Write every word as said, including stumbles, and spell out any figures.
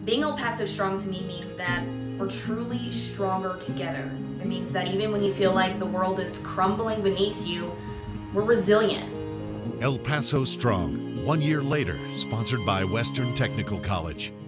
Being El Paso strong to me means that we're truly stronger together. It means that even when you feel like the world is crumbling beneath you, we're resilient. El Paso Strong, one year later, sponsored by Western Technical College.